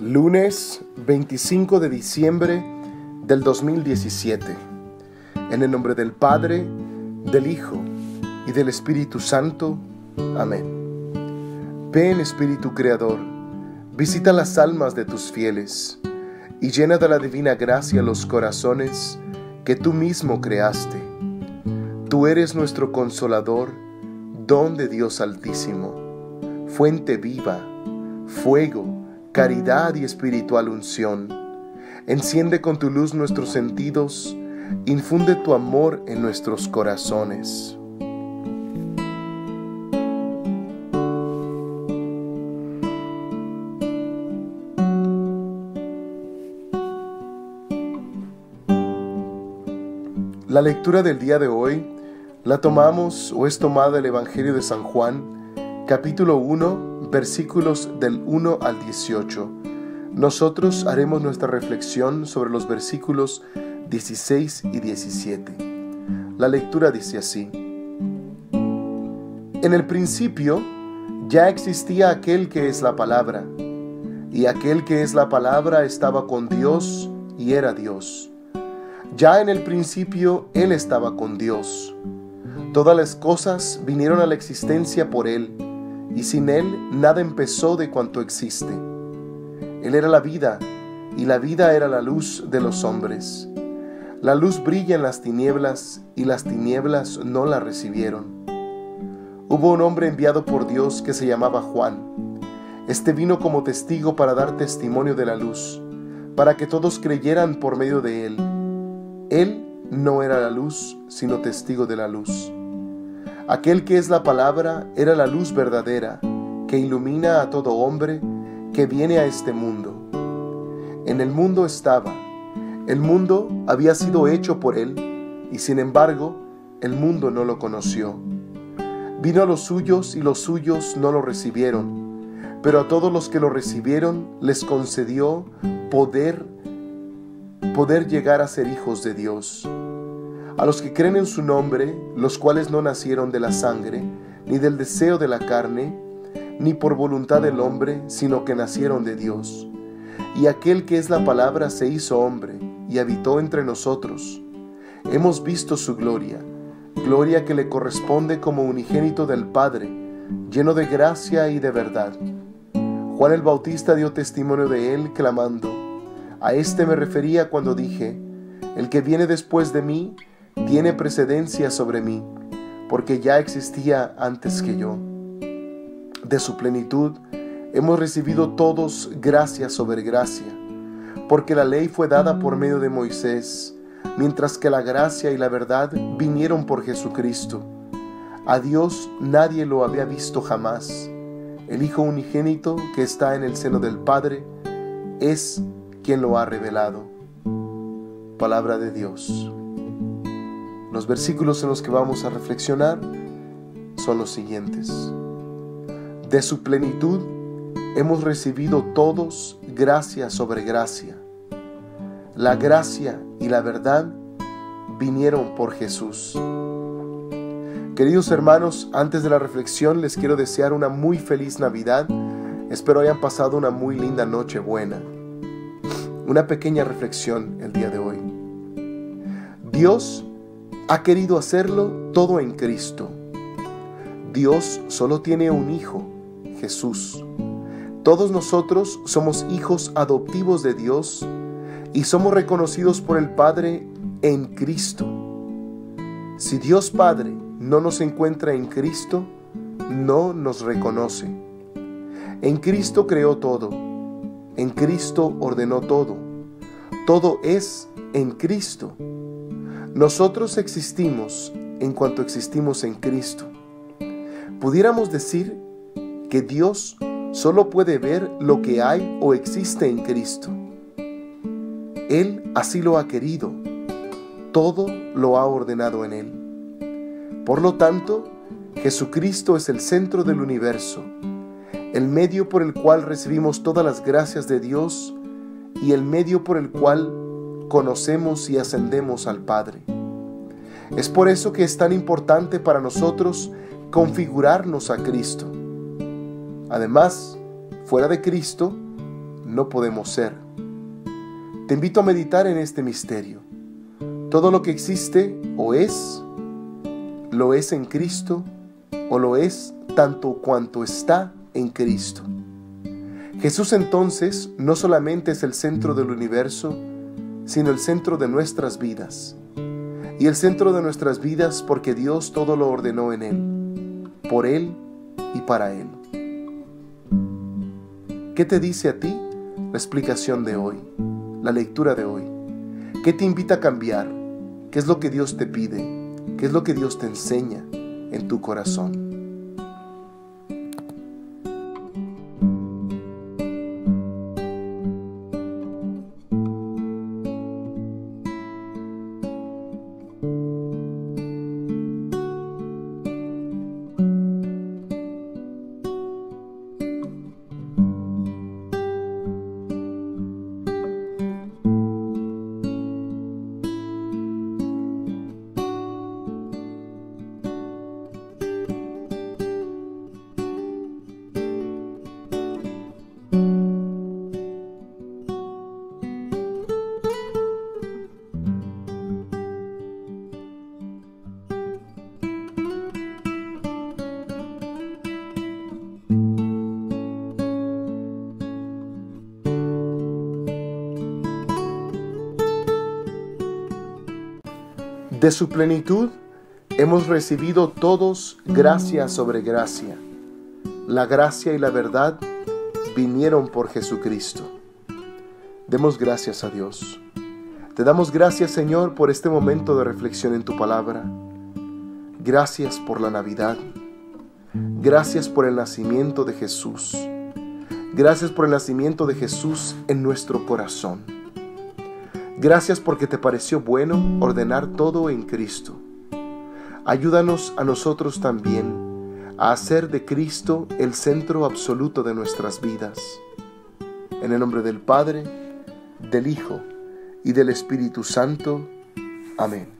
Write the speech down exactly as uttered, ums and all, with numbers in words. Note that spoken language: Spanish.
Lunes veinticinco de diciembre del dos mil diecisiete. En el nombre del Padre, del Hijo y del Espíritu Santo. Amén. Ven, Espíritu Creador, visita las almas de tus fieles y llena de la divina gracia los corazones que tú mismo creaste. Tú eres nuestro Consolador, don de Dios Altísimo, fuente viva, fuego, caridad y espiritual unción. Enciende con tu luz nuestros sentidos, infunde tu amor en nuestros corazones. La lectura del día de hoy la tomamos o es tomada del Evangelio de San Juan, capítulo uno, versículos del uno al dieciocho. Nosotros haremos nuestra reflexión sobre los versículos dieciséis y diecisiete. La lectura dice así: En el principio ya existía aquel que es la palabra, y aquel que es la palabra estaba con Dios y era Dios. Ya en el principio Él estaba con Dios. Todas las cosas vinieron a la existencia por Él, y sin Él nada empezó de cuanto existe. Él era la vida, y la vida era la luz de los hombres. La luz brilla en las tinieblas, y las tinieblas no la recibieron. Hubo un hombre enviado por Dios que se llamaba Juan. Este vino como testigo para dar testimonio de la luz, para que todos creyeran por medio de él. Él no era la luz, sino testigo de la luz. Aquel que es la palabra era la luz verdadera, que ilumina a todo hombre que viene a este mundo. En el mundo estaba, el mundo había sido hecho por él, y sin embargo, el mundo no lo conoció. Vino a los suyos y los suyos no lo recibieron, pero a todos los que lo recibieron les concedió poder, poder llegar a ser hijos de Dios. A los que creen en su nombre, los cuales no nacieron de la sangre, ni del deseo de la carne, ni por voluntad del hombre, sino que nacieron de Dios. Y aquel que es la palabra se hizo hombre, y habitó entre nosotros. Hemos visto su gloria, gloria que le corresponde como unigénito del Padre, lleno de gracia y de verdad. Juan el Bautista dio testimonio de él, clamando: A este me refería cuando dije: El que viene después de mí, tiene precedencia sobre mí, porque ya existía antes que yo. De su plenitud hemos recibido todos gracia sobre gracia, porque la ley fue dada por medio de Moisés, mientras que la gracia y la verdad vinieron por Jesucristo. A Dios nadie lo había visto jamás. El Hijo unigénito que está en el seno del Padre es quien lo ha revelado. Palabra de Dios. Los versículos en los que vamos a reflexionar son los siguientes. De su plenitud hemos recibido todos gracia sobre gracia. La gracia y la verdad vinieron por Jesús. Queridos hermanos, antes de la reflexión les quiero desear una muy feliz Navidad. Espero hayan pasado una muy linda noche buena. Una pequeña reflexión el día de hoy. Dios ha querido hacerlo todo en Cristo. Dios solo tiene un Hijo, Jesús. Todos nosotros somos hijos adoptivos de Dios y somos reconocidos por el Padre en Cristo. Si Dios Padre no nos encuentra en Cristo, no nos reconoce. En Cristo creó todo. En Cristo ordenó todo. Todo es en Cristo. Nosotros existimos en cuanto existimos en Cristo. Pudiéramos decir que Dios solo puede ver lo que hay o existe en Cristo. Él así lo ha querido. Todo lo ha ordenado en Él. Por lo tanto, Jesucristo es el centro del universo, el medio por el cual recibimos todas las gracias de Dios y el medio por el cual conocemos y ascendemos al Padre. Es por eso que es tan importante para nosotros configurarnos a Cristo. Además, fuera de Cristo, no podemos ser. Te invito a meditar en este misterio. Todo lo que existe o es, lo es en Cristo, o lo es tanto cuanto está en Cristo. Jesús entonces no solamente es el centro del universo, sino el centro de nuestras vidas. Y el centro de nuestras vidas porque Dios todo lo ordenó en Él, por Él y para Él. ¿Qué te dice a ti la explicación de hoy, la lectura de hoy? ¿Qué te invita a cambiar? ¿Qué es lo que Dios te pide? ¿Qué es lo que Dios te enseña en tu corazón? De su plenitud hemos recibido todos gracia sobre gracia. La gracia y la verdad vinieron por Jesucristo. Demos gracias a Dios. Te damos gracias, Señor, por este momento de reflexión en tu palabra. Gracias por la Navidad. Gracias por el nacimiento de Jesús. Gracias por el nacimiento de Jesús en nuestro corazón. Gracias porque te pareció bueno ordenar todo en Cristo. Ayúdanos a nosotros también a hacer de Cristo el centro absoluto de nuestras vidas. En el nombre del Padre, del Hijo y del Espíritu Santo. Amén.